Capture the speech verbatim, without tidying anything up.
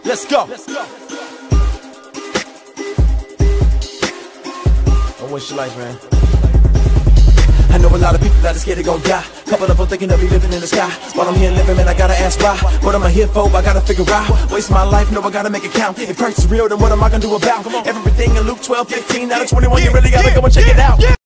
Let's go. I wish you life, man. I know a lot of people that are scared they gon' die. Couple of them thinking they'll be living in the sky. While I'm here living, man, I gotta ask why. What am I here for? I gotta figure out. Waste my life, no, I gotta make it count. If Christ is real, then what am I gonna do about? Everything in Luke twelve, fifteen, out of twenty-one, you really gotta go and check it out.